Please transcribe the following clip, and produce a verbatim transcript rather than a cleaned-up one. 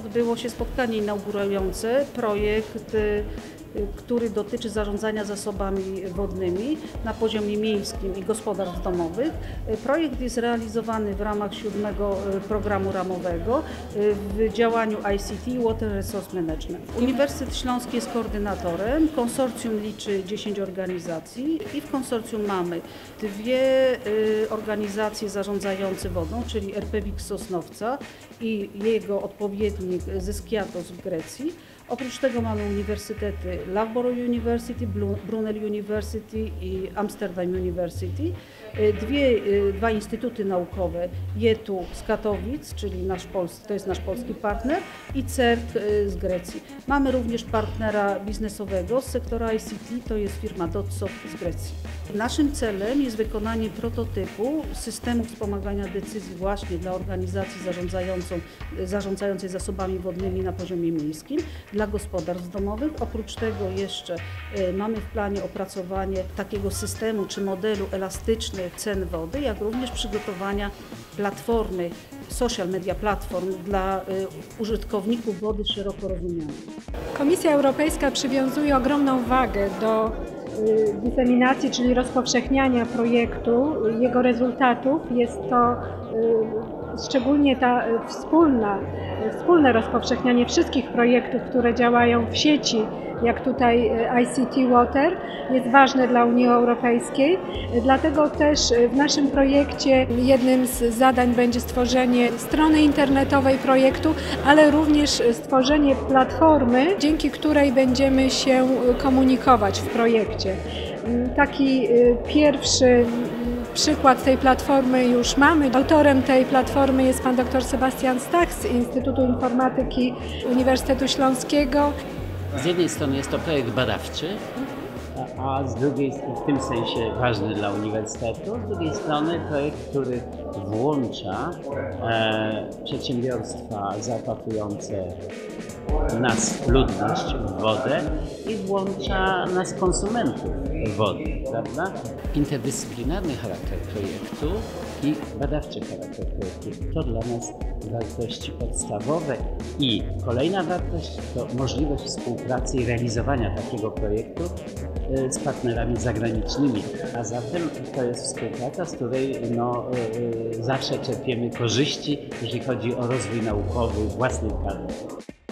odbyło się spotkanie inaugurujące projekt, który dotyczy zarządzania zasobami wodnymi na poziomie miejskim i gospodarstw domowych. Projekt jest realizowany w ramach siódmego programu ramowego w działaniu I C T Water Resource Management. Uniwersytet Śląski jest koordynatorem, konsorcjum liczy dziesięć organizacji i w konsorcjum mamy dwie organizacje zarządzające wodą, czyli R P W I K z Sosnowca i jego odpowiednik ze Skiathos w Grecji. Oprócz tego mamy uniwersytety Loughborough University, Brunel University i Amsterdam University. Dwie, dwa instytuty naukowe, J E T U z Katowic, czyli nasz polski, to jest nasz polski partner, i C E R T z Grecji. Mamy również partnera biznesowego z sektora I C T, to jest firma Dotsoft z Grecji. Naszym celem jest wykonanie prototypu systemu wspomagania decyzji właśnie dla organizacji zarządzającą, zarządzającej zasobami wodnymi na poziomie miejskim, dla gospodarstw domowych. Oprócz tego jeszcze mamy w planie opracowanie takiego systemu czy modelu elastycznych cen wody, jak również przygotowania platformy, social media platform dla użytkowników wody szeroko rozumianej. Komisja Europejska przywiązuje ogromną wagę do dyseminacji, czyli rozpowszechniania projektu, jego rezultatów. Jest to szczególnie ta wspólna, wspólne rozpowszechnianie wszystkich projektów, które działają w sieci, jak tutaj I C T Water, jest ważne dla Unii Europejskiej. Dlatego też w naszym projekcie jednym z zadań będzie stworzenie strony internetowej projektu, ale również stworzenie platformy, dzięki której będziemy się komunikować w projekcie. Taki pierwszy przykład tej platformy już mamy. Autorem tej platformy jest pan dr Sebastian Stach z Instytutu Informatyki Uniwersytetu Śląskiego. Z jednej strony jest to projekt badawczy, a z drugiej, w tym sensie ważny dla uniwersytetu, z drugiej strony projekt, który włącza e, przedsiębiorstwa zaopatrujące nas, ludność, w wodę i włącza nas, konsumentów wody, prawda? Interdyscyplinarny charakter projektu i badawczy charakter projektu to dla nas wartości podstawowe i kolejna wartość to możliwość współpracy i realizowania takiego projektu z partnerami zagranicznymi, a zatem to jest współpraca, z której no, zawsze czerpiemy korzyści, jeżeli chodzi o rozwój naukowy własnych badań.